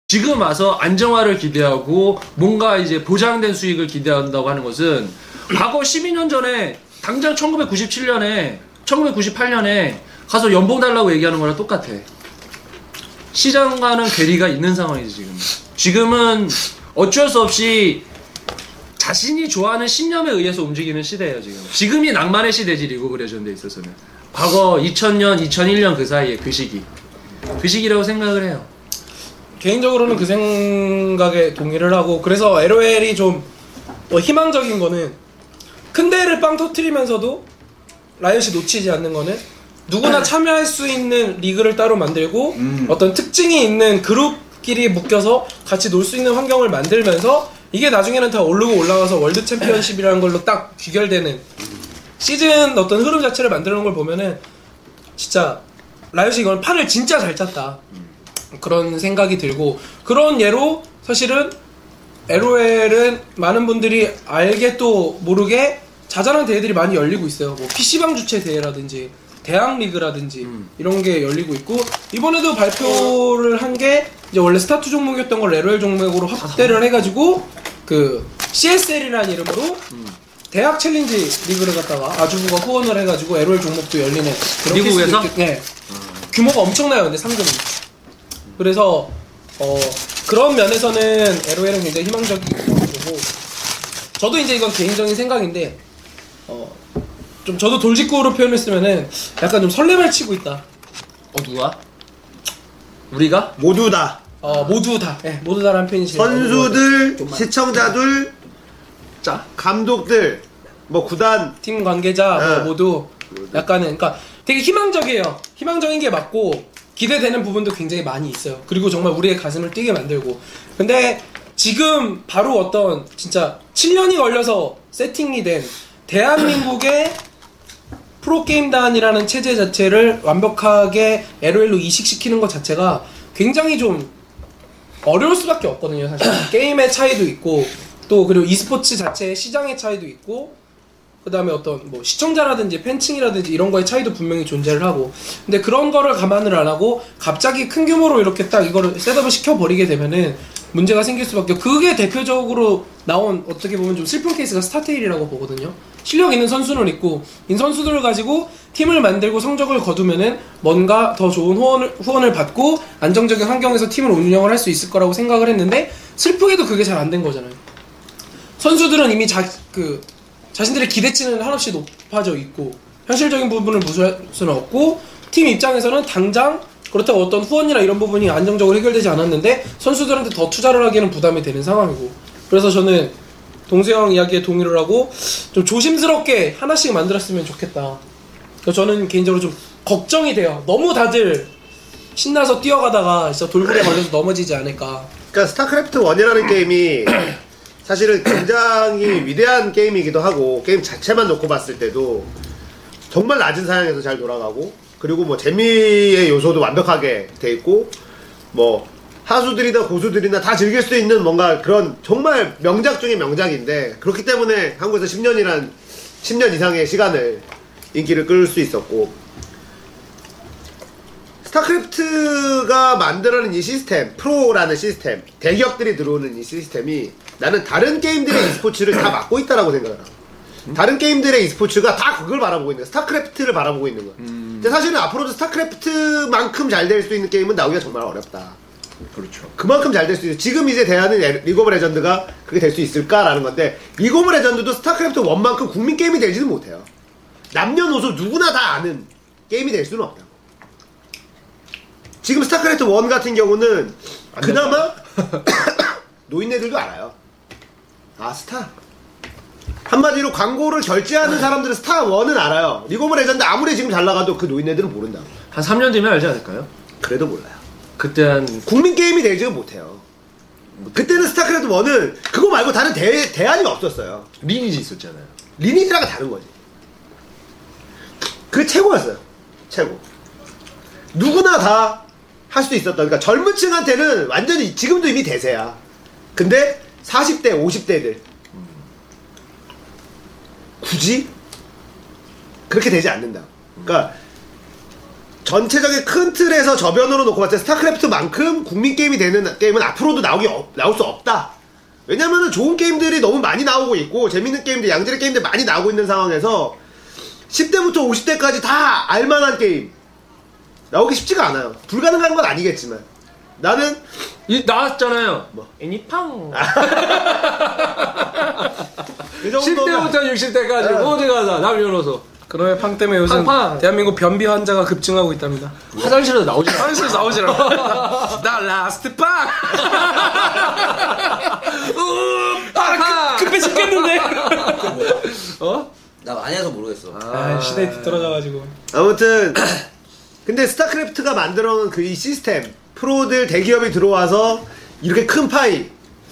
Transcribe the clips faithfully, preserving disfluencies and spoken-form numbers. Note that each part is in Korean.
지금 와서 안정화를 기대하고 뭔가 이제 보장된 수익을 기대한다고 하는 것은 과거 십이 년 전에 당장 천구백구십칠 년에 천구백구십팔 년에 가서 연봉 달라고 얘기하는 거랑 똑같아. 시장과는 괴리가 있는 상황이지 지금. 지금은 어쩔 수 없이 자신이 좋아하는 신념에 의해서 움직이는 시대예요 지금. 지금이 낭만의 시대지 리그 오브 레전드에 있어서는. 과거 이천 년, 이천일 년 그 사이에 그 시기. 그 시기라고 생각을 해요. 개인적으로는 그 생각에 동의를 하고, 그래서 엘오엘이 좀 뭐 희망적인 거는 큰 대회를 빵 터트리면서도 라이엇이 놓치지 않는 거는 누구나 참여할 수 있는 리그를 따로 만들고 음. 어떤 특징이 있는 그룹끼리 묶여서 같이 놀 수 있는 환경을 만들면서 이게 나중에는 다 오르고 올라가서 월드 챔피언십이라는 걸로 딱 귀결되는 시즌 어떤 흐름 자체를 만드는 걸 보면은 진짜 라이엇이 이건 판을 진짜 잘 짰다 그런 생각이 들고, 그런 예로 사실은 엘오엘은 많은 분들이 알게 또 모르게 자잘한 대회들이 많이 열리고 있어요. 뭐 피씨방 주최 대회라든지 대학 리그라든지 음. 이런 게 열리고 있고, 이번에도 발표를 한 게 이제 원래 스타트 종목이었던 걸 엘오엘 종목으로 확대를 해가지고 그 씨에스엘이라는 이름으로 음. 대학 챌린지 리그를 갖다가 아주부가 후원을 해가지고 엘오엘 종목도 열리는 그런 미국에서? 네. 음. 규모가 엄청나요. 근데 상금이. 그래서 어 그런 면에서는 엘오엘은 굉장히 희망적이고, 저도 이제 이건 개인적인 생각인데 어 좀 저도 돌직구로 표현했으면은 약간 좀 설레발 치고 있다. 어 누가? 우리가? 모두 다. 어 모두 다. 예, 네, 모두 다라는 편이지. 선수들, 시청자들, 자 감독들, 뭐 구단, 팀 관계자 네. 뭐 모두 약간은 그러니까 되게 희망적이에요. 희망적인 게 맞고 기대되는 부분도 굉장히 많이 있어요. 그리고 정말 우리의 가슴을 뛰게 만들고. 근데 지금 바로 어떤 진짜 칠 년이 걸려서 세팅이 된 대한민국의 프로게임단이라는 체제 자체를 완벽하게 엘오엘로 이식시키는 것 자체가 굉장히 좀 어려울 수밖에 없거든요. 사실 게임의 차이도 있고, 또 그리고 e스포츠 자체의 시장의 차이도 있고, 그 다음에 어떤 뭐 시청자라든지 팬층이라든지 이런 거의 차이도 분명히 존재를 하고, 근데 그런 거를 감안을 안 하고 갑자기 큰 규모로 이렇게 딱 이거를 셋업을 시켜버리게 되면은 문제가 생길 수밖에 없고, 그게 대표적으로 나온 어떻게 보면 좀 슬픈 케이스가 스타테일이라고 보거든요. 실력 있는 선수는 있고, 이 선수들을 가지고 팀을 만들고 성적을 거두면은 뭔가 더 좋은 후원을, 후원을 받고 안정적인 환경에서 팀을 운영을 할 수 있을 거라고 생각을 했는데, 슬프게도 그게 잘 안 된 거잖아요. 선수들은 이미 자, 그 자신들의 기대치는 한없이 높아져 있고 현실적인 부분을 무시할 수는 없고, 팀 입장에서는 당장 그렇다고 어떤 후원이나 이런 부분이 안정적으로 해결되지 않았는데 선수들한테 더 투자를 하기에는 부담이 되는 상황이고, 그래서 저는 동세형 이야기에 동의를 하고 좀 조심스럽게 하나씩 만들었으면 좋겠다. 그래서 저는 개인적으로 좀 걱정이 돼요. 너무 다들 신나서 뛰어가다가 진짜 돌고래 걸려서 넘어지지 않을까. 그러니까 스타크래프트 원이라는 게임이 사실은 굉장히 위대한 게임이기도 하고, 게임 자체만 놓고 봤을 때도 정말 낮은 사양에서 잘 돌아가고, 그리고 뭐 재미의 요소도 완벽하게 돼 있고, 뭐 하수들이나 고수들이나 다 즐길 수 있는 뭔가 그런 정말 명작 중의 명작인데, 그렇기 때문에 한국에서 십 년이란 십 년 이상의 시간을 인기를 끌 수 있었고, 스타크래프트가 만들어낸 이 시스템, 프로라는 시스템, 대기업들이 들어오는 이 시스템이 나는 다른 게임들의 e스포츠를 다 막고 있다라고 생각을 하고, 다른 게임들의 e스포츠가 다 그걸 바라보고 있는 거야. 스타크래프트를 바라보고 있는 거야. 음. 근데 사실은 앞으로도 스타크래프트만큼 잘 될 수 있는 게임은 나오기가 정말 어렵다. 그렇죠. 그만큼 잘 될 수 있어. 지금 이제 대하는 리그 오브 레전드가 그게 될 수 있을까라는 건데, 리그 오브 레전드도 스타크래프트 일만큼 국민 게임이 되지는 못해요. 남녀노소 누구나 다 아는 게임이 될 수는 없다. 지금 스타크래프트 일 같은 경우는 그나마 노인네들도 알아요. 아, 스타. 한마디로 광고를 결제하는 사람들은 스타 일은 알아요. 리그 오브 레전드 아무리 지금 잘 나가도 그 노인네들은 모른다고. 한 삼 년 뒤면 알지 않을까요? 그래도 몰라요. 그때 한 국민 게임이 되지는 못해요. 그때는 스타크래프트 일은 그거 말고 다른 대, 대안이 없었어요. 리니지 있었잖아요. 리니지랑 다른 거지. 그게 최고였어요. 최고. 누구나 다 할 수 있었다. 그러니까 젊은 층한테는 완전히 지금도 이미 대세야. 근데 사십 대, 오십 대들 굳이 그렇게 되지 않는다. 그러니까 전체적인 큰 틀에서 저변으로 놓고 봤을 때 스타크래프트만큼 국민 게임이 되는 게임은 앞으로도 나오기 어, 나올 수 없다. 왜냐면은 좋은 게임들이 너무 많이 나오고 있고 재밌는 게임들, 양질의 게임들 많이 나오고 있는 상황에서 십 대부터 오십 대까지 다 알만한 게임 나오기 쉽지가 않아요. 불가능한 건 아니겠지만 나는 이, 나왔잖아요. 뭐? 애니팡. 그 정도면 십 대부터 육십 대까지 네. 모두가 다 남녀노소. 그놈의 팡 때문에 요즘 팡팡. 대한민국 변비 환자가 급증하고 있답니다. 화장실에서 나오지 않아. 화장실에서 나오지라고. 나 라스트 팡! 아, 급- 급해 죽겠는데? 어? 나 많이 해서 모르겠어. 아, 시대에 뒤떨어져가지고. 아무튼 근데 스타크래프트가 만들어놓은 그 이 시스템 프로들 대기업이 들어와서 이렇게 큰 파이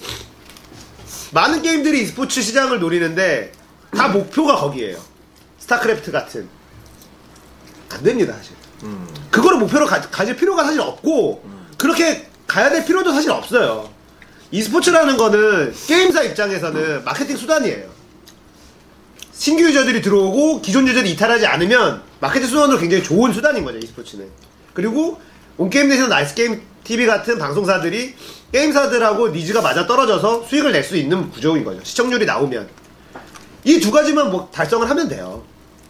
많은 게임들이 e스포츠 시장을 노리는데 다 목표가 거기에요. 스타크래프트 같은 안 됩니다 사실. 음. 그거를 목표로 가, 가질 필요가 사실 없고 그렇게 가야 될 필요도 사실 없어요. e스포츠라는 거는 게임사 입장에서는 마케팅 수단이에요. 신규 유저들이 들어오고 기존 유저들이 이탈하지 않으면 마케팅 수단으로 굉장히 좋은 수단인 거죠 e스포츠는. 그리고 온게임넷이나 나이스게임 티비 같은 방송사들이 게임사들하고 니즈가 맞아 떨어져서 수익을 낼 수 있는 구조인 거죠. 시청률이 나오면 이 두 가지만 뭐 달성을 하면 돼요.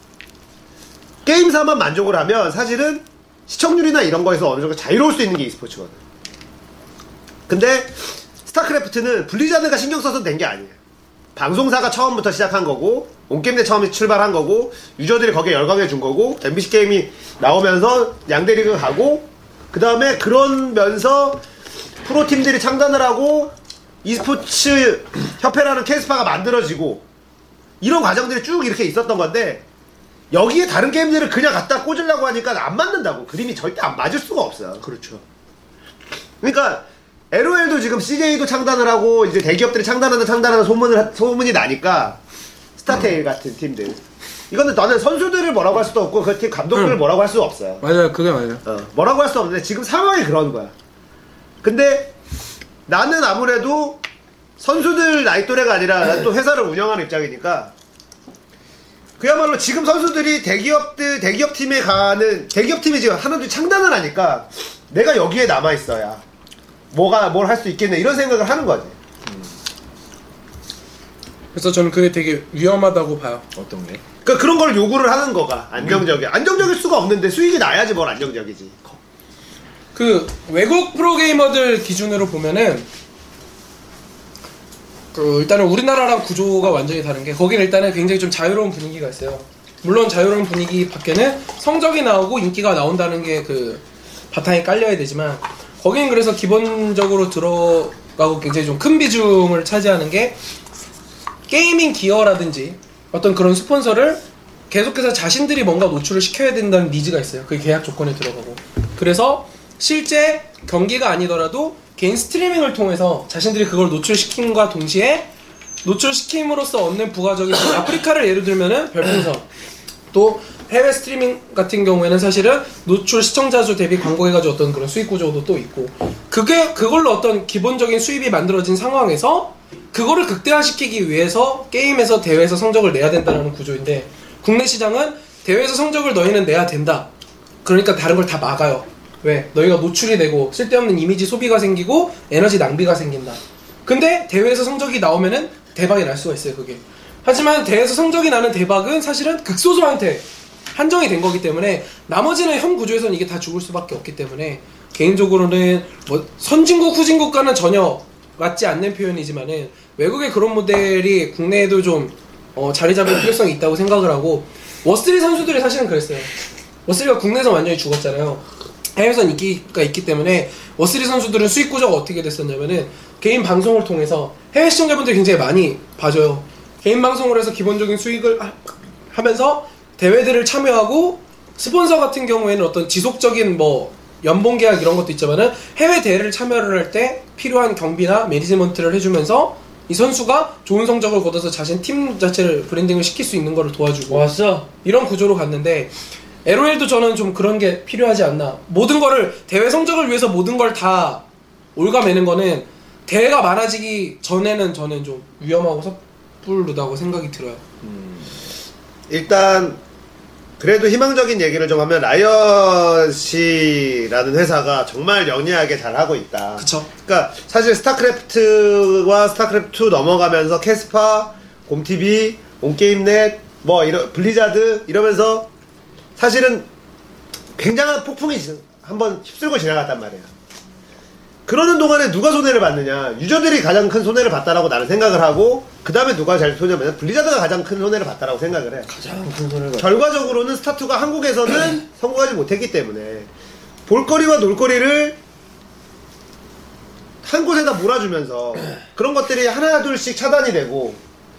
게임사만 만족을 하면 사실은 시청률이나 이런 거에서 어느 정도 자유로울 수 있는 게 e스포츠거든. 근데 스타크래프트는 블리자드가 신경 써서 된 게 아니에요. 방송사가 처음부터 시작한 거고 온게임넷 처음에 출발한 거고 유저들이 거기에 열광해 준 거고 엠비씨 게임이 나오면서 양대리그 가고 그 다음에 그러면서 프로팀들이 창단을 하고 e스포츠 협회라는 캐스파가 만들어지고 이런 과정들이 쭉 이렇게 있었던 건데 여기에 다른 게임들을 그냥 갖다 꽂으려고 하니까 안 맞는다고. 그림이 절대 안 맞을 수가 없어요. 그렇죠. 그러니까 엘오엘도 지금 씨제이도 창단을 하고 이제 대기업들이 창단하는 창단하는 소문을 소문이 나니까 스타테일 같은 팀들 이거는 나는 선수들을 뭐라고 할 수도 없고 그 팀 감독들을 응. 뭐라고 할 수도 없어요. 맞아요, 그게 맞아요. 어, 뭐라고 할 수 없는데 지금 상황이 그런 거야. 근데 나는 아무래도 선수들 나이 또래가 아니라 난 또 회사를 운영하는 입장이니까 그야말로 지금 선수들이 대기업들 대기업 팀에 가는 대기업 팀이 지금 하나둘 창단을 하니까 내가 여기에 남아 있어야 뭐가 뭘 할 수 있겠네 이런 생각을 하는 거지. 그래서 저는 그게 되게 위험하다고 봐요. 어떤 게? 그러니까 그런 걸 요구를 하는 거가 안정적이 안정적일 수가 없는데 수익이 나야지 뭘 안정적이지. 그 외국 프로게이머들 기준으로 보면은 그 일단은 우리나라랑 구조가 완전히 다른 게 거기는 일단은 굉장히 좀 자유로운 분위기가 있어요. 물론 자유로운 분위기 밖에는 성적이 나오고 인기가 나온다는 게 그 바탕에 깔려야 되지만 거기는 그래서 기본적으로 들어가고 굉장히 좀 큰 비중을 차지하는 게 게이밍 기어라든지 어떤 그런 스폰서를 계속해서 자신들이 뭔가 노출을 시켜야 된다는 니즈가 있어요. 그게 계약 조건에 들어가고. 그래서 실제 경기가 아니더라도 개인 스트리밍을 통해서 자신들이 그걸 노출시킴과 동시에 노출시킴으로써 얻는 부가적인 아프리카를 예를 들면은 별풍선 또 해외 스트리밍 같은 경우에는 사실은 노출 시청자 수 대비 광고해가지고 어떤 그런 수익 구조도 또 있고 그게 그걸로 어떤 기본적인 수입이 만들어진 상황에서 그거를 극대화시키기 위해서 게임에서 대회에서 성적을 내야 된다는 구조인데 국내 시장은 대회에서 성적을 너희는 내야 된다. 그러니까 다른 걸 다 막아요. 왜? 너희가 노출이 되고 쓸데없는 이미지 소비가 생기고 에너지 낭비가 생긴다. 근데 대회에서 성적이 나오면은 대박이 날 수가 있어요. 그게. 하지만 대회에서 성적이 나는 대박은 사실은 극소수한테 한정이 된 거기 때문에 나머지는 현 구조에서는 이게 다 죽을 수밖에 없기 때문에 개인적으로는 뭐 선진국 후진국과는 전혀 맞지 않는 표현이지만은 외국의 그런 모델이 국내에도 좀 어, 자리 잡을 필요성이 있다고 생각을 하고 워스트리 선수들이 사실은 그랬어요. 워스트리가 국내에서 완전히 죽었잖아요. 해외에선 인기가 있기 때문에 워스트리 선수들은 수익 구조가 어떻게 됐었냐면은 개인 방송을 통해서 해외 시청자분들이 굉장히 많이 봐줘요. 개인 방송을 해서 기본적인 수익을 하, 하면서 대회들을 참여하고 스폰서 같은 경우에는 어떤 지속적인 뭐 연봉 계약 이런 것도 있지만은 해외 대회를 참여를 할 때 필요한 경비나 매니지먼트를 해주면서 이 선수가 좋은 성적을 거둬서 자신 팀 자체를 브랜딩을 시킬 수 있는 거를 도와주고 왔어. 이런 구조로 갔는데 엘오엘도 저는 좀 그런 게 필요하지 않나. 모든 거를 대회 성적을 위해서 모든 걸 다 올가매는 거는 대회가 많아지기 전에는 저는 좀 위험하고 섣부르다고 생각이 들어요. 일단 그래도 희망적인 얘기를 좀 하면 라이엇이라는 회사가 정말 영리하게 잘 하고 있다. 그쵸. 그러니까 사실 스타크래프트와 스타크래프트 투 넘어가면서 캐스파, 곰티비, 온게임넷, 뭐 이런 블리자드 이러면서 사실은 굉장한 폭풍이 한번 휩쓸고 지나갔단 말이야. 그러는 동안에 누가 손해를 받느냐? 유저들이 가장 큰 손해를 봤다라고 나는 생각을 하고, 그 다음에 누가 잘 손해를 받느냐? 블리자드가 가장 큰 손해를 봤다라고 생각을 해. 가장 큰 손해가. 결과적으로는 스타투가 한국에서는 성공하지 못했기 때문에 볼거리와 놀거리를 한 곳에다 몰아주면서 그런 것들이 하나 둘씩 차단이 되고,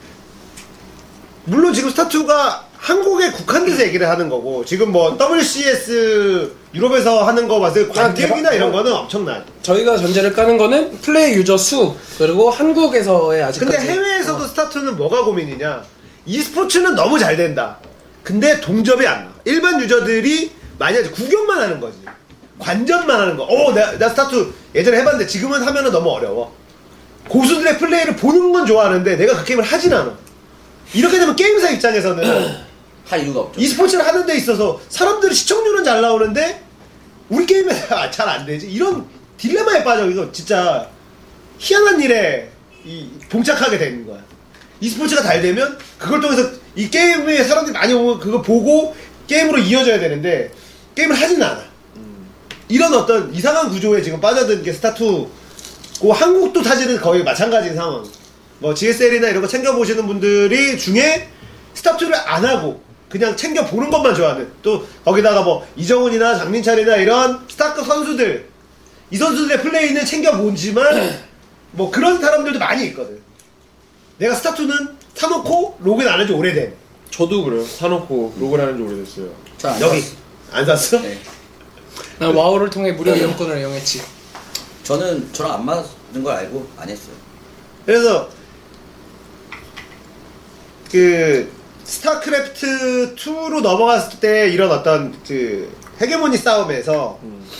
물론 지금 스타투가 한국에 국한돼서 얘기를 하는 거고, 지금 뭐 더블유씨에스 유럽에서 하는 거 봤을 때 관객이나 이런 거는 엄청나요. 저희가 전제를 까는 거는 플레이 유저 수, 그리고 한국에서의 아직까지. 근데 해외에서도 어. 스타투는 뭐가 고민이냐? e스포츠는 너무 잘 된다. 근데 동접이 안 나. 일반 유저들이 만약에 구경만 하는 거지. 관전만 하는 거. 어, 나, 나 스타투 예전에 해봤는데 지금은 하면은 너무 어려워. 고수들의 플레이를 보는 건 좋아하는데 내가 그 게임을 하진 않아. 이렇게 되면 게임사 입장에서는 할 이유가 없죠. e스포츠를 하는 데 있어서 사람들이 시청률은 잘 나오는데 우리 게임에 잘 안 되지. 이런 딜레마에 빠져. 이거 진짜 희한한 일에 이 봉착하게 되는 거야. e스포츠가 잘 되면 그걸 통해서 이 게임에 사람들이 많이 오면 그거 보고 게임으로 이어져야 되는데 게임을 하진 않아. 이런 어떤 이상한 구조에 지금 빠져든 게 스타투고, 한국도 사실은 거의 마찬가지인 상황. 뭐 지에스엘이나 이런 거 챙겨보시는 분들이 중에 스타투를 안 하고 그냥 챙겨보는 것만 좋아하는, 또 거기다가 뭐 이정훈이나 장민철이나 이런 스타급 선수들, 이 선수들의 플레이는 챙겨보지만 뭐 그런 사람들도 많이 있거든. 내가 스타투는 사놓고 로그인 안 한지 오래된. 저도 그래요. 사놓고 로그인 하는 지 오래됐어요. 저안 여기 샀어요. 안 샀어? 네. 난 와우를 통해 무료 이용권을 이용했지. 저는 저랑 안 맞는 걸 알고 안 했어요. 그래서 그 스타크래프트 투로 넘어갔을 때 이런 어떤 그 헤게모니 싸움에서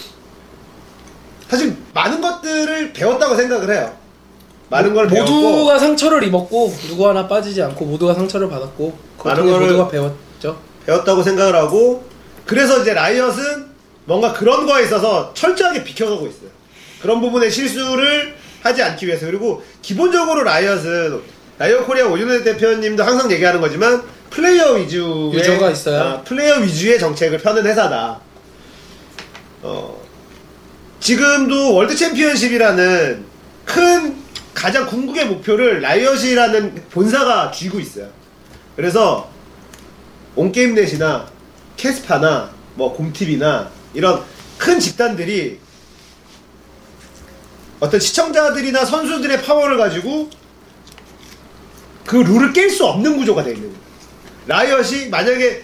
사실 많은 것들을 배웠다고 생각을 해요. 많은 걸 배웠고, 모두가 상처를 입었고 누구 하나 빠지지 않고 모두가 상처를 받았고 그걸 많은 통해 거를 모두가 배웠죠. 배웠다고 생각을 하고, 그래서 이제 라이엇은 뭔가 그런 거에 있어서 철저하게 비켜가고 있어요. 그런 부분의 실수를 하지 않기 위해서. 그리고 기본적으로 라이엇은, 라이엇 코리아 오윤혜 대표님도 항상 얘기하는 거지만 플레이어 위주의 유저가 있어요. 아, 플레이어 위주의 정책을 펴는 회사다. 어, 지금도 월드 챔피언십이라는 큰 가장 궁극의 목표를 라이엇이라는 본사가 쥐고 있어요. 그래서 온게임넷이나 캐스파나 뭐 곰티비나 이런 큰 집단들이 어떤 시청자들이나 선수들의 파워를 가지고 그 룰을 깰 수 없는 구조가 되어 있는 거예요. 라이엇이 만약에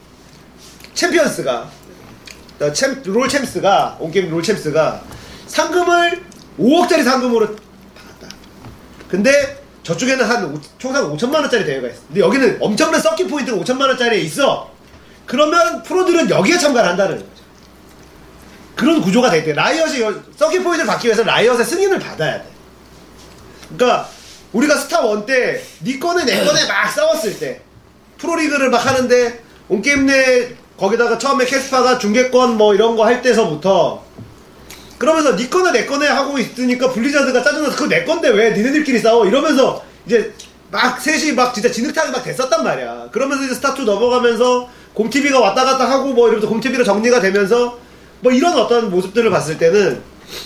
챔피언스가 챔, 롤 챔스가 온게임 롤 챔스가 상금을 오억짜리 상금으로 받았다. 근데 저쪽에는 한 총상 오천만 원짜리 대회가 있어. 근데 여기는 엄청난 서킷 포인트가 오천만 원짜리에 있어. 그러면 프로들은 여기에 참가를 한다는 거죠. 그런 구조가 돼 있대. 라이엇이 서킷 포인트를 받기 위해서 라이엇의 승인을 받아야 돼. 그러니까 우리가 스타 원 때 니 거네 내 거네 막 싸웠을 때 프로리그를 막 하는데 온게임 내 거기다가 처음에 캐스파가 중계권 뭐 이런 거 할 때서부터 그러면서 니 거네 내 거네 하고 있으니까 블리자드가 짜증나서 그거 내 건데 왜 니네들끼리 싸워 이러면서 이제 막 셋이 막 진짜 진흙탕이 막 됐었단 말이야. 그러면서 이제 스타투 넘어가면서 곰티비가 왔다 갔다 하고 뭐 이러면서 곰티비로 정리가 되면서 뭐 이런 어떤 모습들을 봤을 때는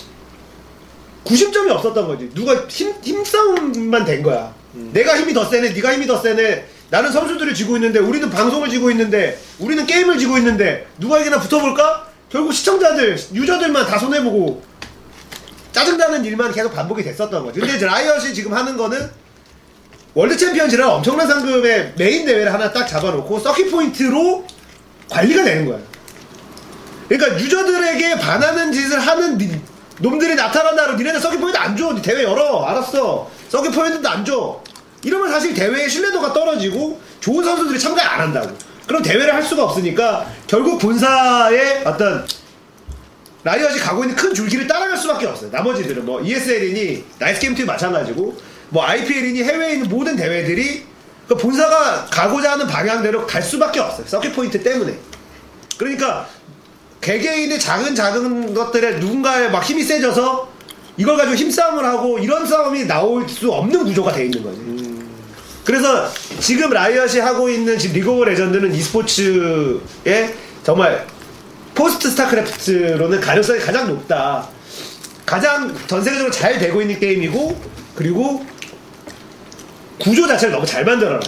구심점이 없었던 거지. 누가 힘, 힘싸움만 된 거야. 음. 내가 힘이 더 세네, 네가 힘이 더 세네. 나는 선수들을 지고 있는데, 우리는 방송을 지고 있는데, 우리는 게임을 지고 있는데, 누가에게나 붙어볼까? 결국 시청자들, 유저들만 다 손해보고 짜증나는 일만 계속 반복이 됐었던 거지. 근데 이제 라이엇이 지금 하는 거는 월드 챔피언십이라는 엄청난 상금의 메인 대회를 하나 딱 잡아놓고 서킷 포인트로 관리가 되는 거야. 그러니까 유저들에게 반하는 짓을 하는 니, 놈들이 나타난다고 니네는 서킷 포인트 안 줘. 대회 열어. 알았어. 서킷 포인트도 안 줘. 이러면 사실 대회의 신뢰도가 떨어지고 좋은 선수들이 참가 안 한다고. 그럼 대회를 할 수가 없으니까 결국 본사의 어떤 라이엇이 가고 있는 큰 줄기를 따라갈 수밖에 없어요. 나머지들은 뭐 이에스엘이니 나이스게임팀이 마찬가지고 뭐 아이피엘이니 해외에 있는 모든 대회들이 그 본사가 가고자 하는 방향대로 갈 수밖에 없어요. 서킷 포인트 때문에. 그러니까 개개인의 작은 작은 것들에 누군가의 막 힘이 세져서 이걸 가지고 힘싸움을 하고 이런 싸움이 나올 수 없는 구조가 돼 있는 거지. 음. 그래서 지금 라이엇이 하고 있는 지금 리그 오브 레전드는 e스포츠의 정말 포스트 스타크래프트로는 가능성이 가장 높다. 가장 전 세계적으로 잘 되고 있는 게임이고, 그리고 구조 자체를 너무 잘 만들어놨다.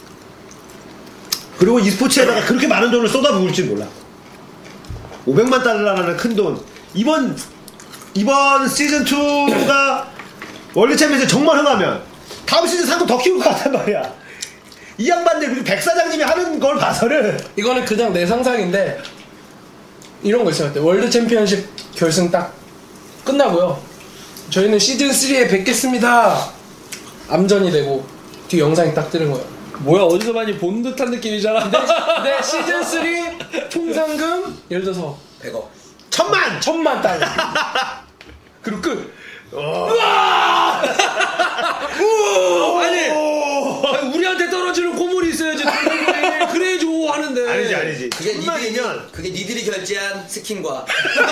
그리고 e스포츠에다가 그렇게 많은 돈을 쏟아부을 줄 몰라. 오백만 달러라는 큰 돈. 이번 이번 시즌 이가 월드 챔피언십 정말 흥하면 다음 시즌 상금 더 키울 것 같단 말이야. 이 양반들 그리고 백 사장님이 하는 걸 봐서는 이거는 그냥 내 상상인데 이런 거 있어요. 월드 챔피언십 결승 딱 끝나고요. 저희는 시즌 삼에 뵙겠습니다. 암전이 되고 뒤 영상이 딱 뜨는 거예요. 뭐야 어디서 많이 본 듯한 느낌이잖아. 근데, 근데 시즌 삼 총 상금 예를 들어서 백억. 천만! 천만 달러. 그리고 끝. 우와! 우와! 아니, 아니 우리한테 떨어지는 고물이 있어야지. 그래 줘 하는데. 아니지 아니지. 그게 니들이, 천만이면 그게 니들이 결제한 스킨과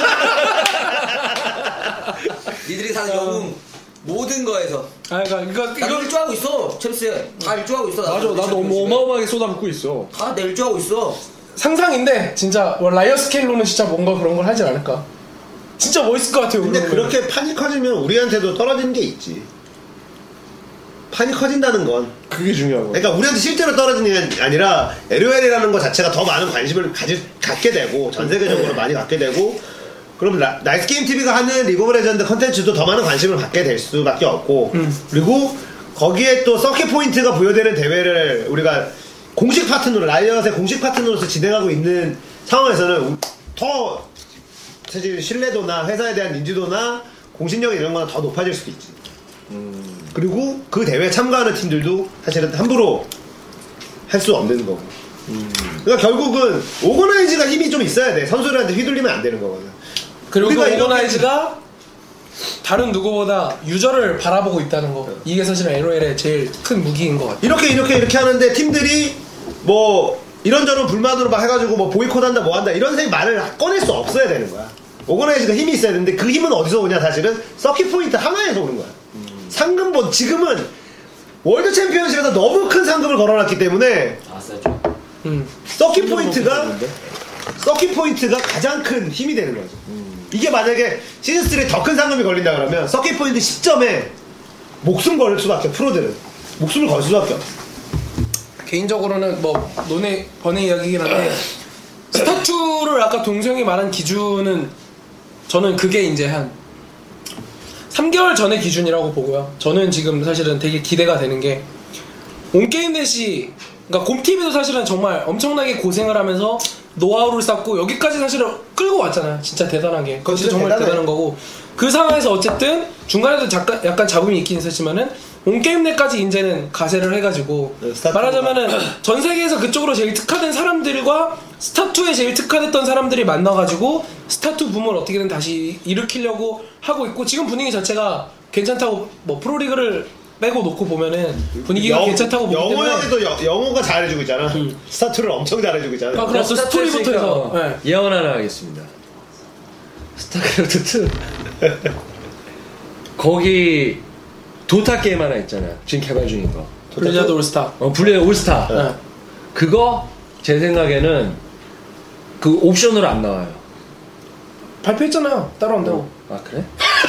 니들이 사는 영웅 모든 거에서. 아, 그러니까 이거 나 이거 일조하고 있어. 챔스 다 일조하고 있어. 맞아, 나도 어마어마하게 쏟아붓고 있어. 다내 일조하고 있어. 상상인데 진짜 라이어 스케일로는 진짜 뭔가 그런 걸 하지 않을까. 진짜 멋있을 것 같아요. 근데 그러면. 그렇게 판이 커지면 우리한테도 떨어지는 게 있지. 판이 커진다는 건 그게 중요한 거야. 그러니까 우리한테 실제로 떨어지는 게 아니라 엘오엘이라는 것 자체가 더 많은 관심을 가지, 갖게 되고 전 세계적으로 많이 갖게 되고 그럼 라, 나이스 게임 티비가 하는 리그 오브 레전드 컨텐츠도 더 많은 관심을 갖게 될 수밖에 없고 음. 그리고 거기에 또 서킷 포인트가 부여되는 대회를 우리가 공식 파트너로 라이엇의 공식 파트너로서 진행하고 있는 상황에서는 더 사실 신뢰도나 회사에 대한 인지도나 공신력 이런 거는 더 높아질 수도 있지. 음. 그리고 그 대회에 참가하는 팀들도 사실은 함부로 할 수 없는 거고. 음. 그러니까 결국은 오거나이즈가 힘이 좀 있어야 돼. 선수들한테 휘둘리면 안 되는 거거든. 그리고 그 우리가 오거나이즈가 다른 누구보다 유저를 바라보고 있다는 거. 이게 사실은 엘오엘의 제일 큰 무기인 것 같아요. 이렇게 이렇게 이렇게 하는데 팀들이 뭐 이런저런 불만으로 막 해가지고 뭐 보이콧한다 뭐 한다 이런 생 말을 꺼낼 수 없어야 되는 거야. 오거나이즈가 힘이 있어야 되는데 그 힘은 어디서 오냐 사실은 서킷 포인트 하나에서 오는 거야. 음. 상금본 지금은 월드 챔피언십에서 너무 큰 상금을 걸어놨기 때문에 아 싸죠. 음. 서킷 포인트가 서킷 포인트가 가장 큰 힘이 되는 거죠. 음. 이게 만약에 시즌 삼에 더 큰 상금이 걸린다 그러면 서킷 포인트 시점에 목숨 걸 수밖에 프로들은 목숨을 걸 수밖에 없어. 개인적으로는 뭐 논의 번의 이야기긴 한데 스타투를 아까 동생이 말한 기준은 저는 그게 이제 한 삼 개월 전의 기준이라고 보고요. 저는 지금 사실은 되게 기대가 되는 게 온게임넷이 그러니까 곰티비도 사실은 정말 엄청나게 고생을 하면서 노하우를 쌓고 여기까지 사실은 끌고 왔잖아요. 진짜 대단하게. 그건 진짜 정말 대단해. 대단한 거고 그 상황에서 어쨌든 중간에도 잠깐 약간 잡음이 있긴 있었지만은 온게임넷까지 이제는 가세를 해가지고 네, 말하자면은 전 세계에서 그쪽으로 제일 특화된 사람들과 스타투에 제일 특화됐던 사람들이 만나가지고 스타투 붐을 어떻게든 다시 일으키려고 하고 있고 지금 분위기 자체가 괜찮다고 뭐 프로리그를 빼고 놓고 보면은 분위기가 영, 괜찮다고 보기 영호 때문에 형이 또 영호가 잘해주고 있잖아. 음. 스타투를 엄청 잘해주고 있잖아. 아, 그럼 또 스토리부터 해서 네. 예언 하나 하겠습니다. 스타크래프트 투 거기 도타 게임 하나 있잖아요. 지금 개발 중인 거. 블리자드 올스타. 어, 블리자드 올스타. 네. 그거 제 생각에는 그 옵션으로 안 나와요. 발표했잖아요. 따로 한다고. 아 그래?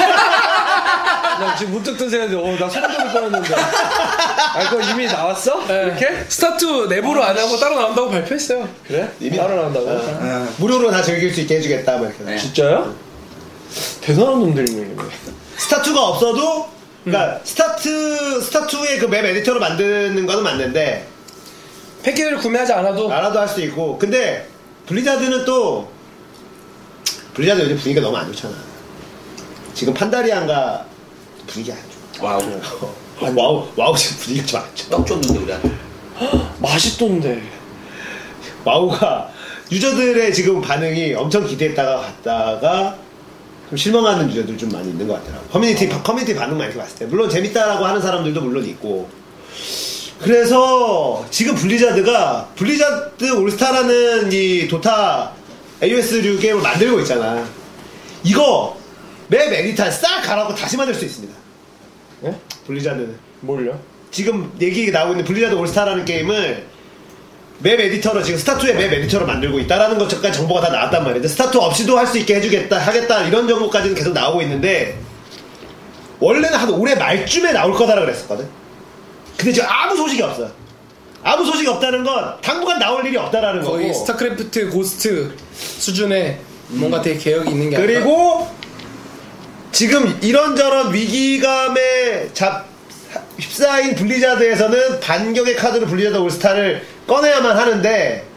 나 지금 문득 든 생각인데, 어, 나 소름 돋을 뻔했는데. 아, 그거 이미 나왔어? 네. 이렇게? 스타투 내부로 안 하고 따로 나온다고 발표했어요. 그래? 이미 따로 나온다고? 어. 어. 무료로 다 즐길 수 있게 해주겠다. 뭐 이렇게. 네. 진짜요? 대단한 놈들이네. 스타투가 없어도, 그러니까 음. 스타트 스타투의 그 맵 에디터로 만드는 거는 맞는데 패키지를 구매하지 않아도 알아도 할 수 있고. 근데 블리자드는 또 블리자드 요즘 분위기가 너무 안 좋잖아. 지금 판다리안가 분위기 안 좋아. 와우. 어, 와우 와우 지금 분위기가 좀 안 좋아. 떡 줬는데 우리한테. 맛있던데. 와우가 유저들의 지금 반응이 엄청 기대했다가 갔다가 좀 실망하는 유저들 좀 많이 있는 것 같더라고. 커뮤니티, 어. 커뮤니티 반응만 이렇게 봤을 때. 물론 재밌다라고 하는 사람들도 물론 있고. 그래서 지금 블리자드가 블리자드 올스타라는 이 도타 에이오에스류 게임을 만들고 있잖아. 이거 맵 에디터 싹 갈아고 다시 만들 수 있습니다. 예? 블리자드는 뭘요? 지금 얘기 나오고 있는 블리자드 올스타라는 게임을 맵 에디터로 지금 스타투의 맵 에디터로 만들고 있다라는 것까지 정보가 다 나왔단 말이에요. 스타투 없이도 할 수 있게 해주겠다 하겠다 이런 정보까지는 계속 나오고 있는데 원래는 한 올해 말쯤에 나올 거다라 그랬었거든. 근데 지금 아무 소식이 없어. 아무 소식이 없다는 건 당분간 나올 일이 없다라는 거고. 거의 스타크래프트 고스트 수준의 음. 뭔가 되게 개혁이 있는 게 아니라. 그리고 지금 이런저런 위기감에 잡 휩싸인 블리자드에서는 반격의 카드로 블리자드 올스타를 꺼내야만 하는데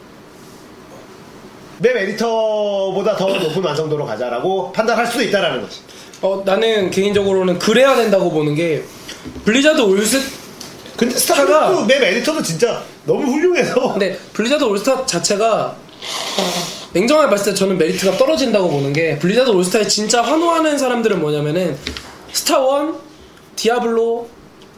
맵 에디터보다 더 높은 완성도로 가자라고 판단할 수도 있다라는 거지. 어 나는 개인적으로는 그래야 된다고 보는 게 블리자드 올스타 근데 스타크래프트 맵 에디터도 진짜 너무 훌륭해서. 근데 블리자드 올스타 자체가 냉정하게 봤을 때 저는 메리트가 떨어진다고 보는 게 블리자드 올스타에 진짜 환호하는 사람들은 뭐냐면은 스타원, 디아블로,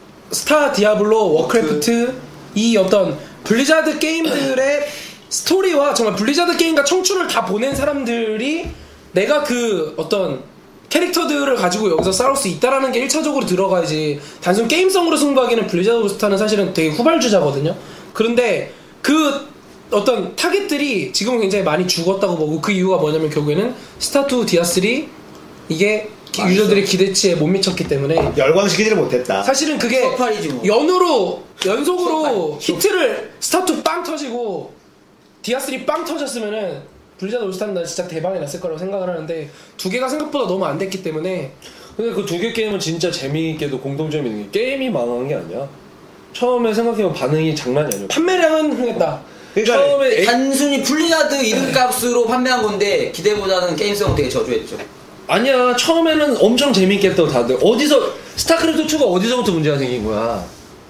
스타 디아블로, 워크래프트 이 어떤 블리자드 게임들의 스토리와 정말 블리자드 게임과 청춘을 다 보낸 사람들이 내가 그 어떤 캐릭터들을 가지고 여기서 싸울 수 있다라는 게 일 차적으로 들어가야지 단순 게임성으로 승부하기는 블리자드 올스타는 사실은 되게 후발주자거든요. 그런데 그 어떤 타겟들이 지금 굉장히 많이 죽었다고 보고 그 이유가 뭐냐면 결국에는 스타투 디아쓰리 이게 맞아. 유저들의 기대치에 못 미쳤기 때문에 열광시키지를 못했다. 사실은 그게 서팔이지 뭐. 연으로 연속으로 서팔. 히트를 스타투 빵 터지고 디아쓰리 빵 터졌으면은 블리자드 올스타는 진짜 대박이 났을 거라고 생각을 하는데 두 개가 생각보다 너무 안 됐기 때문에. 근데 그 두 개 게임은 진짜 재미있게도 공통점이 있는 게 게임이 망한 게 아니야. 처음에 생각해보면 반응이 장난이 아니야. 판매량은 흥했다. 그러니까 처음에 에이... 단순히 블리자드 이름값으로 판매한 건데 기대보다는 게임성은 되게 저조했죠. 아니야. 처음에는 엄청 재밌게 했다고 다들. 어디서 스타크래프트 투가 어디서부터 문제가 생긴 거야.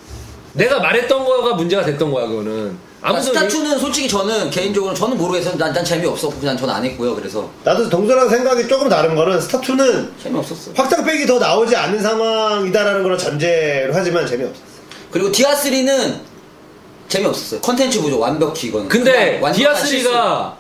내가 말했던 거가 문제가 됐던 거야. 그거는 아무튼 스타투는 솔직히 저는 개인적으로 저는 모르겠어요. 난, 난 재미없었고 그냥 전 안 했고요. 그래서 나도 동서랑 생각이 조금 다른 거는 스타투는 재미없었어. 확장팩이 더 나오지 않는 상황이다라는 걸 전제로 하지만 재미없었어. 그리고 디아쓰리는 재미없었어요. 컨텐츠 구조 완벽히 이거는. 근데 디아쓰리가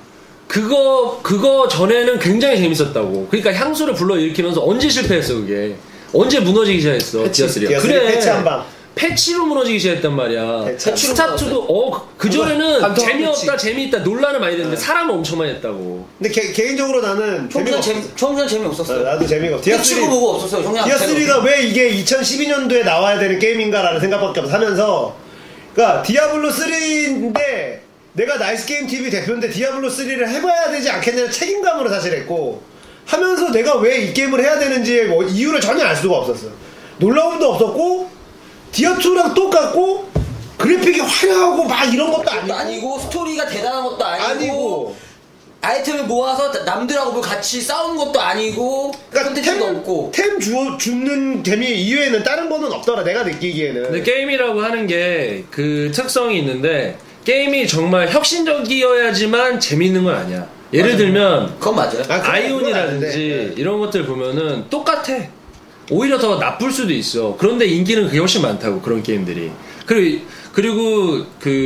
그거 그거 전에는 굉장히 재밌었다고. 그러니까 향수를 불러일으키면서 언제 실패했어 그게. 언제 무너지기 시작했어 디아쓰리가. 그래 패치 한 방. 패치로 무너지기 시작했단 말이야. 패치 스타투도 어 그전에는 재미없다 패치. 재미있다 논란을 많이 됐는데 네. 사람은 엄청 많이 했다고. 근데 개, 개인적으로 나는 총선 재미 총선 재미없었어요. 어, 나도 재미가 없어. 패치고 보고 없었어요. 총선 디아쓰리가 왜 이게 이천십이 년도에 나와야 되는 게임인가라는 생각밖에 없어 하면서 그러니까 디아블로 쓰리인데 내가 나이스게임티비 대표인데 디아블로 쓰리를 해봐야 되지 않겠냐는 책임감으로 사실 했고 하면서 내가 왜 이 게임을 해야 되는지의 뭐 이유를 전혀 알 수가 없었어. 놀라움도 없었고 디아투랑 똑같고 그래픽이 화려하고 막 이런 것도 아니고, 아니고 스토리가 대단한 것도 아니고, 아니고 아이템을 모아서 남들하고 뭐 같이 싸우는 것도 아니고 그러니까 컨텐츠도 템, 없고 템 주어 주는 재미 이외에는 다른 거는 없더라 내가 느끼기에는. 근데 게임이라고 하는 게 그 특성이 있는데 게임이 정말 혁신적이어야지만 재밌는 건 아니야. 예를 맞아요. 들면 그건 맞아요. 아, 아이온이라든지 네. 이런 것들 보면은 똑같아. 오히려 더 나쁠 수도 있어. 그런데 인기는 그게 훨씬 많다고 그런 게임들이. 그리고 그리고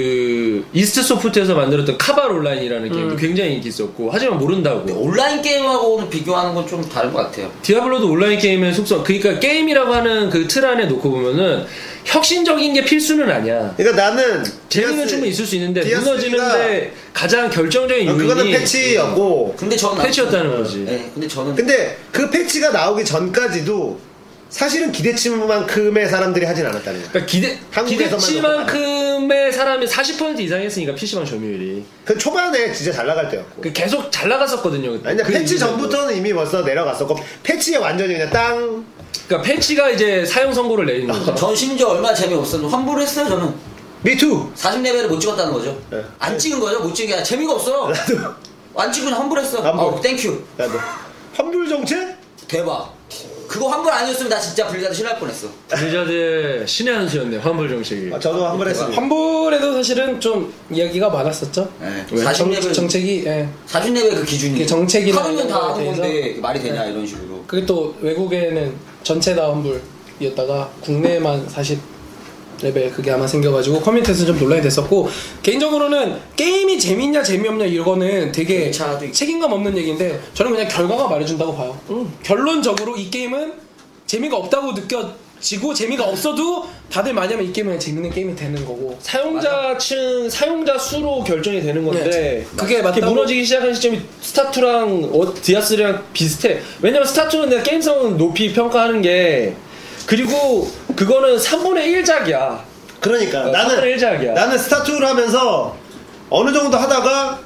그 이스트 소프트에서 만들었던 카발 온라인이라는 게임도 음. 굉장히 인기 있었고 하지만 모른다고. 온라인 게임하고는 비교하는 건 좀 다른 것 같아요. 디아블로도 온라인 게임의 속성. 그러니까 게임이라고 하는 그 틀 안에 놓고 보면은 혁신적인 게 필수는 아니야. 그러니까 나는 재미는 디아스- 충분히 있을 수 있는데 디아스가- 무너지는데 가장 결정적인 어, 요인이 그거는 패치였고. 근데 저는 패치였다는 거지. 네, 근데 저는 근데 그 패치가 나오기 전까지도 사실은 기대치만큼의 사람들이 하진 않았다는 거야. 그러니까 기대 한국에서만 기대치만큼의 사람이 사십 퍼센트 이상 했으니까 피시방 점유율이 그 초반에 진짜 잘 나갈 때였고. 그 계속 잘 나갔었거든요. 그때. 아니, 근데 그 패치 이후에도. 전부터는 이미 벌써 내려갔었고 패치에 완전히 그냥 땅. 그러니까 패치가 이제 사용 선고를 내리는 거죠. 전 심지어 얼마나 재미없었는데 환불을 했어요. 저는 미투. 사십 레벨을 못 찍었다는 거죠. 네. 안 찍은 거죠. 못 찍은 게 아니라 재미가 없어. 나도 안 찍고 그냥 환불했어. 환불. 어, 땡큐. 나도 환불 정책? 대박. 그거 환불 아니었으면 나 진짜 블리자드 싫어할 뻔했어. 블리자드 신의 한 수였네 환불 정책이. 아, 저도 환불했습니다. 환불에도 사실은 좀 이야기가 많았었죠. 네. 왜? 사십 정, 레벨 정책이 예. 사십 레벨 그 기준이 그게 정책이나 하루면 다 이런 하는 거에 건데 대해서. 그게 말이 되냐 이런 식으로. 그게 또 외국에는 전체 다 환불이었다가 국내에만 사십 레벨 그게 아마 생겨가지고 커뮤니티에서 좀 논란이 됐었고, 개인적으로는 게임이 재밌냐 재미없냐 이거는 되게 책임감 없는 얘기인데 저는 그냥 결과가 말해준다고 봐요. 음. 결론적으로 이 게임은 재미가 없다고 느껴지고 재미가 없어도 다들 많이 하면 이 게임은 그냥 재밌는 게임이 되는 거고, 사용자층 사용자 수로 결정이 되는 건데 네. 그게 맞다고. 무너지기 시작한 시점이 스타투랑 어, 디아스리랑 비슷해. 왜냐면 스타투는 내가 게임성은 높이 평가하는 게, 그리고 그거는 삼분의 일작이야. 그러니까 어, 나는 삼분의 일작이야. 나는 스타투를 하면서 어느 정도 하다가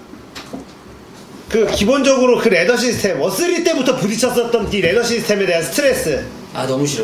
그 기본적으로 그 레더 시스템 워쓰리 때부터 부딪혔었던 이 레더 시스템에 대한 스트레스, 아 너무 싫어.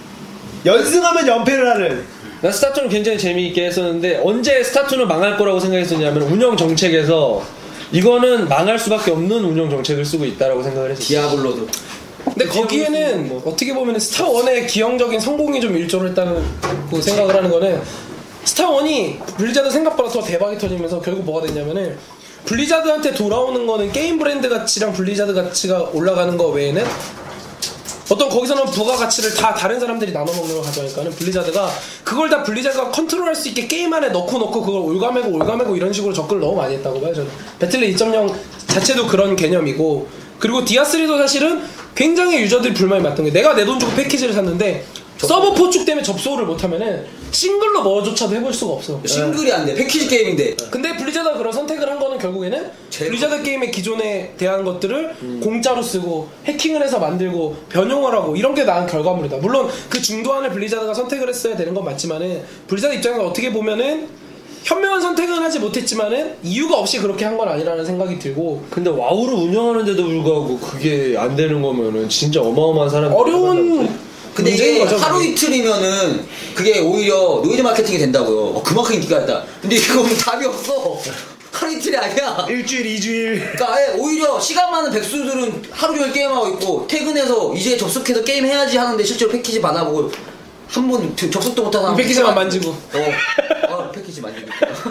연승하면 연패를 하는. 나 스타투는 굉장히 재미있게 했었는데 언제 스타투는 망할 거라고 생각했었냐면 운영 정책에서 이거는 망할 수밖에 없는 운영 정책을 쓰고 있다라고 생각을 했었어. 디아블로도. 근데 거기에는 뭐 어떻게 보면 스타원의 기형적인 성공이 좀 일조를 했다는 그 생각을 하는 거는, 스타원이 블리자드 생각보다 더 대박이 터지면서 결국 뭐가 됐냐면은, 블리자드한테 돌아오는 거는 게임 브랜드 가치랑 블리자드 가치가 올라가는 거 외에는 어떤 거기서는 부가가치를 다 다른 사람들이 나눠먹는 걸 가져가니까는 블리자드가 그걸 다 블리자드가 컨트롤할 수 있게 게임 안에 넣고 넣고 그걸 올가매고 올가매고 이런 식으로 접근을 너무 많이 했다고 봐요 저는. 배틀넷 이 점 영 자체도 그런 개념이고, 그리고 디아쓰리도 사실은 굉장히 유저들이 불만이 많던 게, 내가 내 돈 주고 패키지를 샀는데 서버 포축 때문에 접속을 못하면은 싱글로 뭐조차도 해볼 수가 없어. 싱글이 안 돼. 패키지 게임인데. 근데 블리자드가 그런 선택을 한 거는 결국에는 블리자드 게임의 기존에 대한 것들을 음. 공짜로 쓰고 해킹을 해서 만들고 변형을 하고 이런 게 나은 결과물이다. 물론 그 중도안을 블리자드가 선택을 했어야 되는 건 맞지만은, 블리자드 입장에서 어떻게 보면은 현명한 선택은 하지 못했지만은 이유가 없이 그렇게 한 건 아니라는 생각이 들고. 근데 와우를 운영하는데도 불구하고 그게 안 되는 거면은 진짜 어마어마한 사람. 어려운. 근데 이게 거죠, 하루 그게. 이틀이면은 그게 오히려 노이즈 마케팅이 된다고요. 어, 그만큼 인기가 있다. 근데 이거 답이 없어. 하루 이틀이 아니야. 일주일, 이주일. 그러니까 아예 오히려 시간 많은 백수들은 하루 종일 게임하고 있고, 퇴근해서 이제 접속해서 게임 해야지 하는데 실제로 패키지 받아보고 한 번 접속도 못하는 사람 패키지만 만지고. 어, 어 패키지 만지고.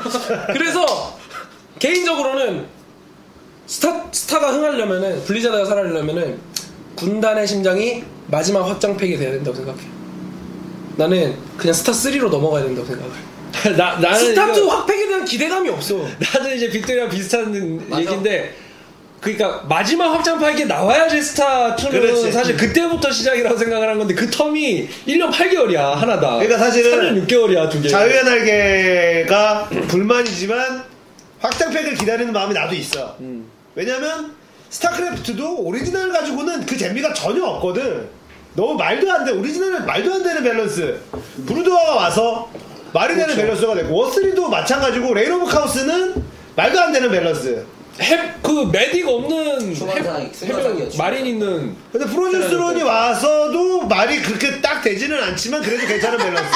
그래서 개인적으로는 스타 스타가 흥하려면은, 블리자드가 살아려면은 군단의 심장이 마지막 확장팩이 돼야 된다고 생각해. 나는 그냥 스타 쓰리로 넘어가야 된다고 생각해. 나, 나는 스타 투 확팩에 대한 기대감이 없어. 나도 이제 빅토리랑 비슷한 맞아. 얘기인데, 그러니까 마지막 확장팩이 나와야지 스타 투는 그렇지. 사실 그때부터 시작이라고 생각을 한 건데, 그 텀이 일 년 팔 개월이야 하나다. 그러니까 사실은 삼 년 육 개월이야 두 개. 자유의 날개가 불만이지만 확장팩을 기다리는 마음이 나도 있어. 음. 왜냐면 스타크래프트도 오리지널 가지고는 그 재미가 전혀 없거든. 너무 말도 안 돼. 오리지널은 말도 안 되는 밸런스. 브루드와가 와서 말이 그렇죠. 되는 밸런스가 되고, 워쓰리도 마찬가지고, 레인 오브 카오스는 말도 안 되는 밸런스. 해, 그 메딕 없는 해병 마린 있는. 근데 프로듀스론이 와서도 말이 그렇게 딱 되지는 않지만 그래도 괜찮은 밸런스.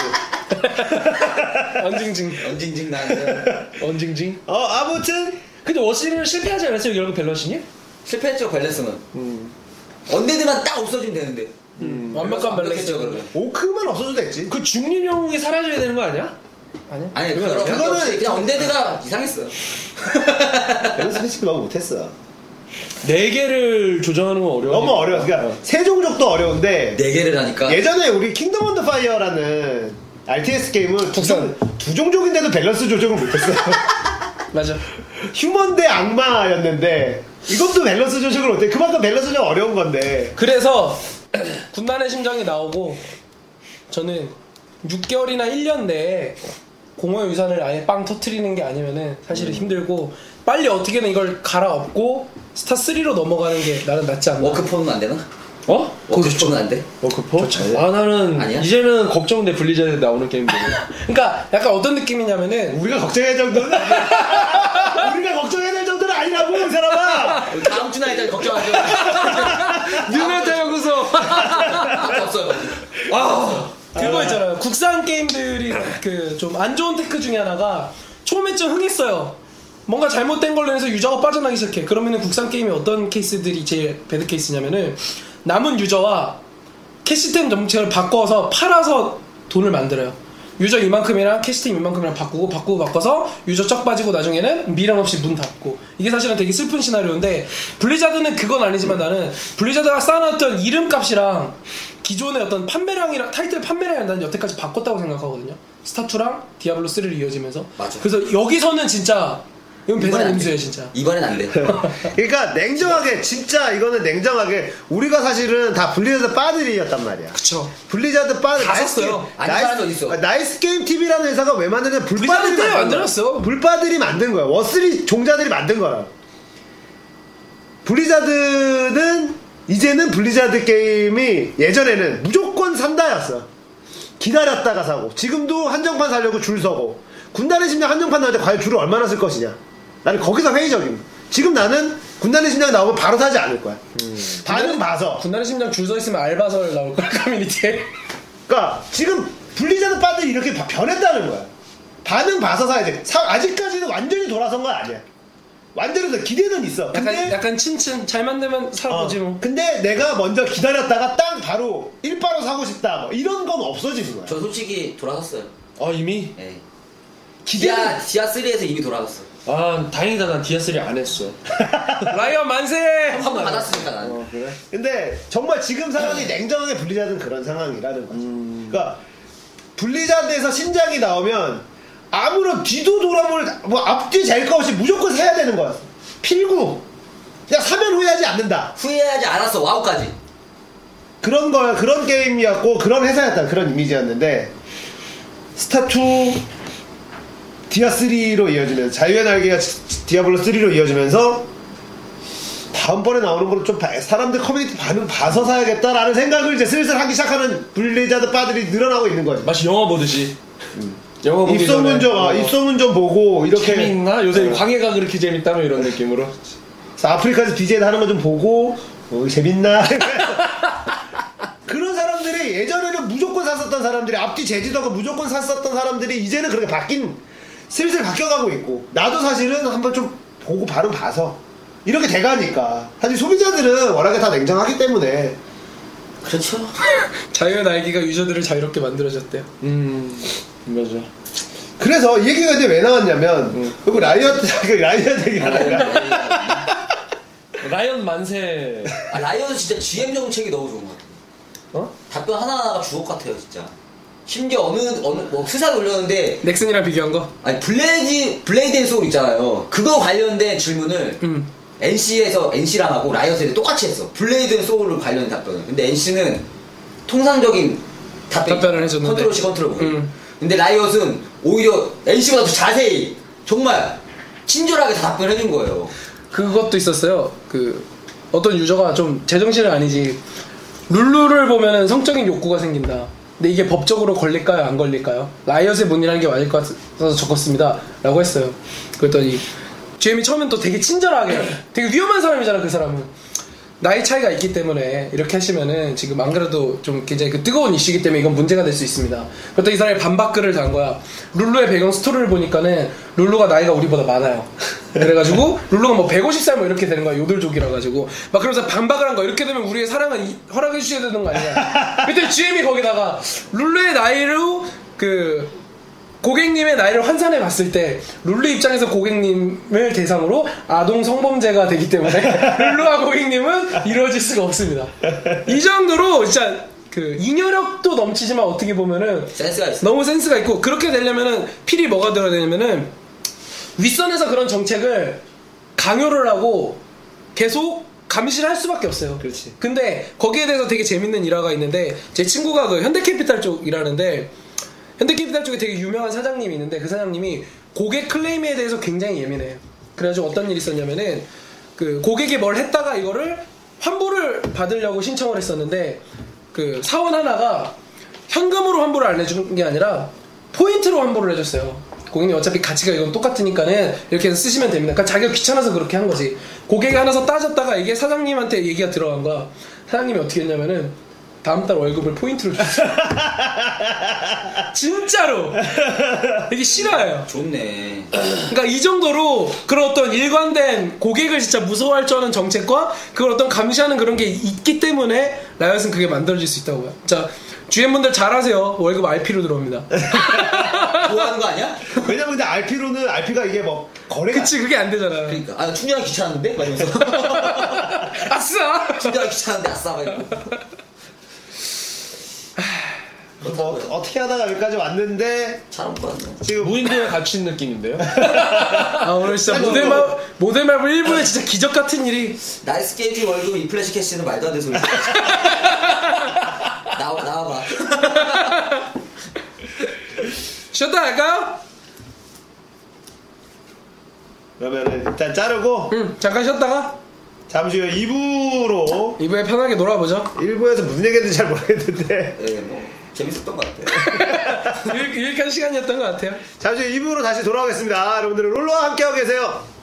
언징징 언징징 나는데 언징징. 어 아무튼 근데 워쓰리는 실패하지 않았어요 결국 밸런스니? 실패했죠 밸런스는. 음. 언데드만 딱 없어지면 되는데. 음. 완벽한 밸런스. 오크만 없어도 됐지. 그 중립영웅이 사라져야 되는 거 아니야? 아니야? 아니 그거는 그거는 그냥 언데드가 이상했어. 밸런스 패치를 너무 못했어. 네 개를 조정하는 건 어려워. 너무 어려워. 그러니까 어. 세 종족도 어려운데 네 개를 하니까. 예전에 우리 킹덤 언더 파이어라는 알티에스 게임은 두, 종, 두 종족인데도 밸런스 조정을 못했어. 맞아. 휴먼 대 악마였는데 이것도 밸런스 조정을 못해. 그만큼 밸런스 조정 어려운 건데. 그래서 군단의 심장이 나오고 저는 육 개월이나 일 년 내에 공허의 유산을 아예 빵 터트리는 게 아니면은 사실은 음. 힘들고, 빨리 어떻게든 이걸 갈아엎고 스타 쓰리로 넘어가는 게 나는 낫지 않나. 워크포는 안 되나? 어? 워크포는 안 돼? 워크포? 아 나는 아니야? 이제는 걱정돼 블리자드에 나오는 게임들. 그러니까 약간 어떤 느낌이냐면은 우리가 걱정해야 될 정도는 아니야. 우리가 걱정해야 될 정도는 아니라고 이 사람아. 다음 주나 일단 걱정하죠. 뉴메타 연구소. 없어요. 아 그거 있잖아요. 국산 게임들이 그 좀 안 좋은 테크 중에 하나가 처음에 좀 흥했어요. 뭔가 잘못된 걸로 해서 유저가 빠져나기 시작해. 그러면은 국산 게임이 어떤 케이스들이 제일 배드 케이스냐면은 남은 유저와 캐시템 정책을 바꿔서 팔아서 돈을 만들어요. 유저 이만큼이랑 캐스팅 이만큼이랑 바꾸고 바꾸고 바꿔서 유저 쩍 빠지고 나중에는 미련 없이 문 닫고 이게 사실은 되게 슬픈 시나리오인데 블리자드는 그건 아니지만 나는 블리자드가 쌓아놨던 이름값이랑 기존의 어떤 판매량이랑 타이틀 판매량을 난 여태까지 바꿨다고 생각하거든요. 스타투랑 디아블로 쓰리를 이어지면서 맞아. 그래서 여기서는 진짜 이건 배상 이번엔 안 임수예요 돼. 진짜. 이번엔 안 돼. 그러니까 냉정하게 진짜 이거는 냉정하게 우리가 사실은 다 블리자드 빠들이었단 말이야. 그쵸. 블리자드 빠들 다 나이스 썼어요. 게임- 안 나이스- 사는 거 있어. 나이스 게임 티비라는 회사가 왜 만드냐? 불빠들이 블리자드 때문에 만든 만들었어. 거야. 불빠들이 만든 거야. 워쓰리 종자들이 만든 거라. 블리자드는 이제는 블리자드 게임이 예전에는 무조건 산다였어. 기다렸다가 사고 지금도 한정판 사려고 줄 서고 군단의 심장 한정판 나올 때 과연 줄을 얼마나 쓸 것이냐. 나는 거기서 회의적입니다. 지금 나는 군단의 심장 나오면 바로 사지 않을 거야. 음. 반응 봐서. 군단의 심장 줄 서 있으면 알바설 나올 거야 커뮤니티에. 그러니까 지금 블리자드 빠들이 이렇게 바- 변했다는 거야. 반응 봐서 사야 돼. 사, 아직까지는 완전히 돌아선 건 아니야. 완전히 더 기대는 있어. 근데 약간 약간 친친 잘 만들면 살아보지 어, 뭐. 근데 내가 먼저 기다렸다가 딱 바로 일바로 사고 싶다 뭐 이런 건 없어지는 거야. 저 솔직히 돌아섰어요. 아 이미. 예. 기대는 디아 디아 쓰리에서 이미 돌아갔어. 아 다행이다 난 디아쓰리 안 했어. 라이언 만세. 선물 받았으니까 나는. 어 그래? 근데 정말 지금 상황이 냉정하게 블리자드는 그런 상황이라는 거지. 그러니까 블리자드에서 신작이 나오면 아무런 뒤도 돌아볼 뭐 앞뒤 잴 거 없이 무조건 사야 되는 거야. 필구. 그냥 사면 후회하지 않는다. 후회하지 않았어. 와우까지. 그런 걸 그런 게임이었고 그런 회사였다. 그런 이미지였는데 스타투 디아쓰리로 이어지면서 자유의 날개가 디아블로 쓰리로 이어지면서 다음번에 나오는 거는 좀 봐- 사람들 커뮤니티 반응 봐서 사야겠다라는 생각을 이제 슬슬 하기 시작하는 블리자드 바들이 늘어나고 있는 거지. 마치 영화 보듯이. 영화 보기 입소문 전에 좀, 아, 어, 입소문 좀 보고 이렇게 재미있나? 요새 광해가 그렇게 재밌다며 이런 느낌으로. 그래서 아프리카에서 비제이 하는 거 좀 보고 어, 재밌나? 그런 사람들이 예전에는 무조건 샀었던 사람들이 앞뒤 재지도 않고 무조건 샀었던 사람들이 이제는 그렇게 바뀐 슬슬 바뀌어가고 있고 나도 사실은 한번 좀 보고 반응 봐서 이렇게 돼가니까 사실 소비자들은 워낙에 다 냉정하기 때문에 그렇죠. 자유의 날개가 유저들을 자유롭게 만들어줬대요. 음 맞아. 그래서 이 얘기가 이제 왜 나왔냐면 그리고 라이엇 그 라이엇 얘기하다가 라이언 만세. 아, 라이언은 진짜 지엠 정책이 너무 좋은 것 같아요. 어? 답변 하나하나가 주옥 같아요, 진짜. 심지어 어느 어느 뭐 수사를 올렸는데 넥슨이랑 비교한 거. 아니 블레이드 블레이드 앤 소울 있잖아요. 그거 관련된 질문을 음. 엔씨에서 엔씨랑 하고 라이엇에 똑같이 했어. 블레이드 앤 소울 관련 답변을. 근데 엔씨는 통상적인 답변 답변을 해줬는데. 컨트롤 C 컨트롤 V. 음. 근데 라이엇은 오히려 엔씨보다 더 자세히 정말 친절하게 다 답변해 준 거예요. 그것도 있었어요. 그 어떤 유저가 좀 제정신은 아니지. 룰루를 보면은 성적인 욕구가 생긴다. 근데 이게 법적으로 걸릴까요? 안 걸릴까요? 라이엇의 문이라는 게 맞을 것 같아서 적었습니다. 라고 했어요. 그랬더니 지엠이 처음엔 또 되게 친절하게 되게 위험한 사람이잖아 그 사람은. 나이 차이가 있기 때문에 이렇게 하시면은 지금 안 그래도 좀 굉장히 그 뜨거운 이슈이기 때문에 이건 문제가 될 수 있습니다. 그랬더니 이 사람이 반박글을 단 거야. 룰루의 배경 스토리를 보니까는 룰루가 나이가 우리보다 많아요. 그래가지고 룰루가 뭐 백오십 살 뭐 이렇게 되는 거야. 요들족이라 가지고 막 그러면서 반박을 한 거야. 이렇게 되면 우리의 사랑은 이, 허락해 주셔야 되는 거 아니냐. 그때 지엠이 거기다가 룰루의 나이로 그 고객님의 나이를 환산해 봤을 때 룰루 입장에서 고객님을 대상으로 아동 성범죄가 되기 때문에 룰루와 고객님은 이루어질 수가 없습니다. 이 정도로 진짜 그 잉여력도 넘치지만 어떻게 보면은 센스가 있어. 너무 센스가 있고 그렇게 되려면은 필히 뭐가 들어야 되냐면은 윗선에서 그런 정책을 강요를 하고 계속 감시를 할 수밖에 없어요. 그렇지. 근데 거기에 대해서 되게 재밌는 일화가 있는데 제 친구가 그 현대캐피탈 쪽 일하는데 현대캐피탈 쪽에 되게 유명한 사장님이 있는데 그 사장님이 고객 클레임에 대해서 굉장히 예민해요. 그래가지고 어떤 일이 있었냐면은 그 고객이 뭘 했다가 이거를 환불을 받으려고 신청을 했었는데 그 사원 하나가 현금으로 환불을 안 해주는 게 아니라 포인트로 환불을 해줬어요. 고객님 어차피 가치가 이건 똑같으니까는 이렇게 해서 쓰시면 됩니다. 그러니까 자기가 귀찮아서 그렇게 한 거지. 고객이 하나서 따졌다가 이게 사장님한테 얘기가 들어간 거야. 사장님이 어떻게 했냐면은 다음 달 월급을 포인트로 줬어요. 진짜로 되게 싫어요. 좋네. 그러니까 이 정도로 그런 어떤 일관된 고객을 진짜 무서워할 줄 아는 정책과 그걸 어떤 감시하는 그런 게 있기 때문에 라이엇은 그게 만들어질 수 있다고요. 자, 지엠분들 잘하세요. 월급 알피로 들어옵니다. 좋아하는 거 아니야? 왜냐면 근데 알피로는 알피가 이게 뭐 거래가 그치 그게 안 되잖아. 그러니까 아 충전하기 귀찮은데? 막 이러면서 아싸. 충전하기 귀찮은데 아싸 막 이러고 뭐 어떻게 하다가 여기까지 왔는데 잘못 봤네. 지금 무인도에 갇힌 느낌인데요. 아 오늘 진짜 아니, 모델맵 모델맵을 일부에 진짜 기적 같은 일이. 나이스 게임즈 월급 이 플래시 캐시는 말도 안 되는 소리. 나와 나와봐. 쉬었다 할까요? 그러면은 일단 자르고 응 잠깐 쉬었다가 잠시 후 이 부로 이 부에 편하게 놀아보죠. 일 부에서 무슨 얘기했는지 잘 모르겠는데 네, 뭐 재밌었던 것 같아요. 유, 유익한 시간이었던 것 같아요. 잠시 후 이 부로 다시 돌아오겠습니다. 여러분들은 롤러와 함께하고 계세요.